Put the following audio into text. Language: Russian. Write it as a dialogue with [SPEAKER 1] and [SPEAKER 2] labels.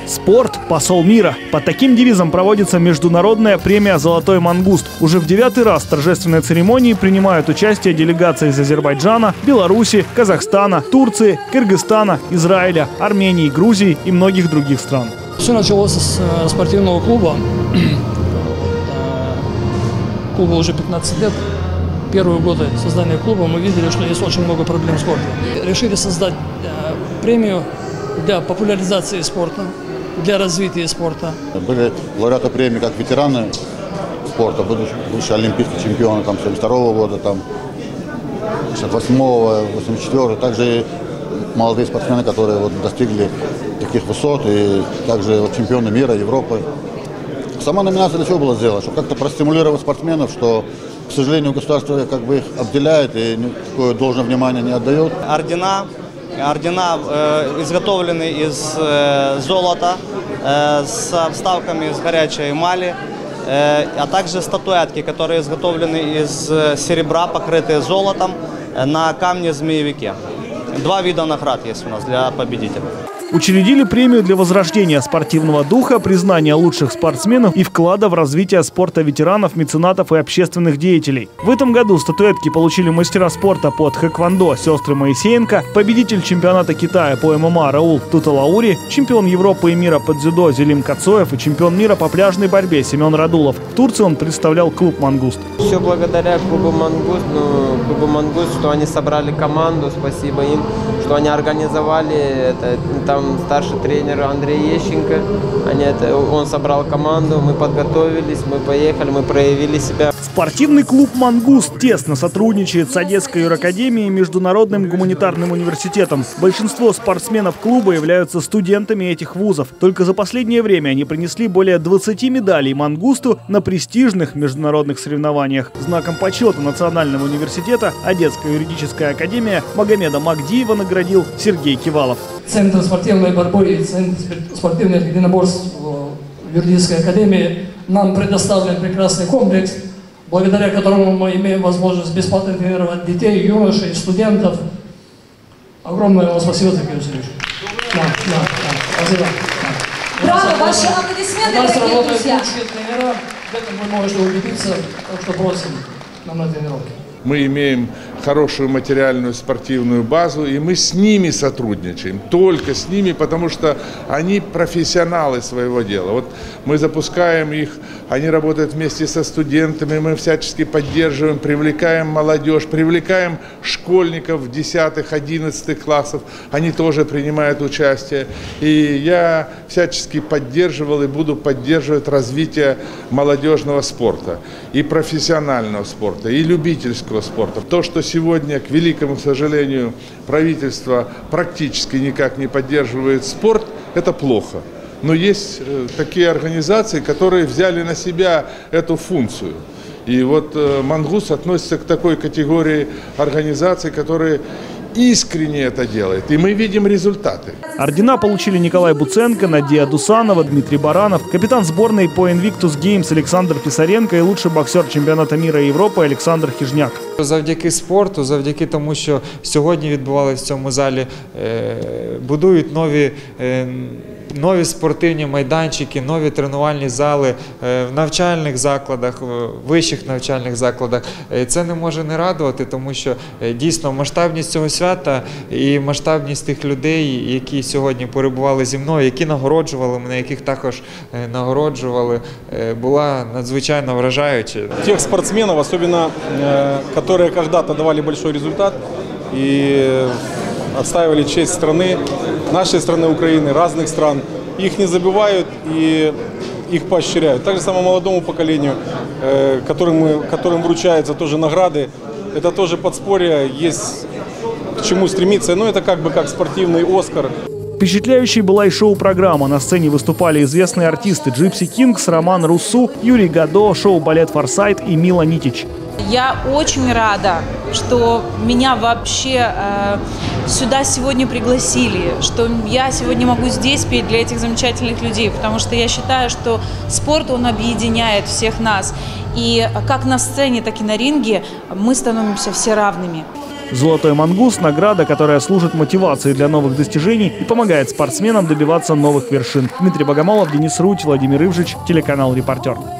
[SPEAKER 1] Спорт – посол мира. Под таким девизом проводится международная премия «Золотой мангуст». Уже в 9-й раз в торжественной церемонии принимают участие делегации из Азербайджана, Беларуси, Казахстана, Турции, Кыргызстана, Израиля, Армении, Грузии и многих других стран.
[SPEAKER 2] Все началось с спортивного клуба. Клубу уже 15 лет. Первые годы создания клуба мы видели, что есть очень много проблем в спорте. Решили создать премию для популяризации спорта, для развития спорта.
[SPEAKER 3] Были лауреаты премии как ветераны спорта, бывшие олимпийские чемпионы 1972 года, 1968-го, 1984-го, также и молодые спортсмены, которые достигли таких высот, и также чемпионы мира, Европы. Сама номинация для чего была сделана? Чтобы как-то простимулировать спортсменов, что, к сожалению, государство их обделяет и никакое должное внимание не отдает.
[SPEAKER 4] Ордена изготовлены из золота с вставками из горячей эмали, а также статуэтки, которые изготовлены из серебра, покрытые золотом на камне-змеевике. 2 вида наград есть у нас для победителей.
[SPEAKER 1] Учредили премию для возрождения спортивного духа, признания лучших спортсменов и вклада в развитие спорта ветеранов, меценатов и общественных деятелей. В этом году статуэтки получили мастера спорта по тхэквондо сестры Моисеенко, победитель чемпионата Китая по ММА Раул Туталаури, чемпион Европы и мира по дзюдо Зелим Кацоев и чемпион мира по пляжной борьбе Семен Радулов. В Турции он представлял клуб «Мангуст».
[SPEAKER 5] Все благодаря клубу «Мангуст», что они собрали команду, спасибо им, что они организовали это. Там старший тренер Андрей Ещенко, он собрал команду, мы подготовились, мы поехали, мы проявили себя.
[SPEAKER 1] Спортивный клуб «Мангуст» тесно сотрудничает с Одесской юракадемией и Международным гуманитарным университетом. Большинство спортсменов клуба являются студентами этих вузов. Только за последнее время они принесли более 20 медалей «Мангусту» на престижных международных соревнованиях. Знаком почета Национального университета Одесская юридическая академия Магомеда Магдиева наградил Сергей Кивалов.
[SPEAKER 2] Центр спортивной борьбы и Центр спортивных единоборств в юридической академии нам предоставлен прекрасный комплекс, благодаря которому мы имеем возможность бесплатно тренировать детей, юношей, студентов. Огромное вам спасибо, Сергей Васильевич. Спасибо.
[SPEAKER 6] Браво, ваши аплодисменты, дорогие друзья.
[SPEAKER 2] Тренера, в этом вы можете убедиться, так что просим нам на тренировке.
[SPEAKER 7] Мы имеем хорошую материальную спортивную базу, и мы с ними сотрудничаем, только с ними, потому что они профессионалы своего дела. Вот мы запускаем их, они работают вместе со студентами, мы всячески поддерживаем, привлекаем молодежь, привлекаем школьников 10-11 классов, они тоже принимают участие. И я всячески поддерживал и буду поддерживать развитие молодежного спорта, и профессионального спорта, и любительского спорта. То, что сегодня, к великому сожалению, правительство практически никак не поддерживает спорт, это плохо. Но есть такие организации, которые взяли на себя эту функцию. И вот «Мангуст» относится к такой категории организаций, которые искренне это делает, и мы видим результаты.
[SPEAKER 1] Ордена получили Николай Буценко, Надия Дусанова, Дмитрий Баранов, капитан сборной по Invictus Games Александр Писаренко и лучший боксер чемпіонату міра і Європи Олександр Хижняк.
[SPEAKER 8] Завдяки спорту, завдяки тому, що сьогодні відбувалося в цьому залі, будують нові спортивні майданчики, нові тренувальні зали в навчальних закладах, вищих навчальних закладах. Це не може не радувати, тому що дійсно масштабність цього свята і масштабність тих людей, які сьогодні перебували зі мною, які нагороджували мене, яких також нагороджували, була надзвичайно вражаюча.
[SPEAKER 9] Тих спортсменів, особливо, которые когда-то давали большой результат и отстаивали честь страны, нашей страны Украины, разных стран. Их не забывают и их поощряют. Так же самому молодому поколению, которым вручаются тоже награды, это тоже подспорье, есть к чему стремиться. Но это как спортивный «Оскар».
[SPEAKER 1] Впечатляющей была и шоу-программа. На сцене выступали известные артисты Джипси Кингс, Роман Руссу, Юрий Гадо, шоу-балет «Форсайт» и Мила Нитич.
[SPEAKER 10] Я очень рада, что меня вообще сюда сегодня пригласили, что я сегодня могу здесь петь для этих замечательных людей, потому что я считаю, что спорт, он объединяет всех нас. И как на сцене, так и на ринге мы становимся все равными.
[SPEAKER 1] «Золотой мангуст» – награда, которая служит мотивацией для новых достижений и помогает спортсменам добиваться новых вершин. Дмитрий Богомолов, Денис Руть, Владимир Ивжич, телеканал «Репортер».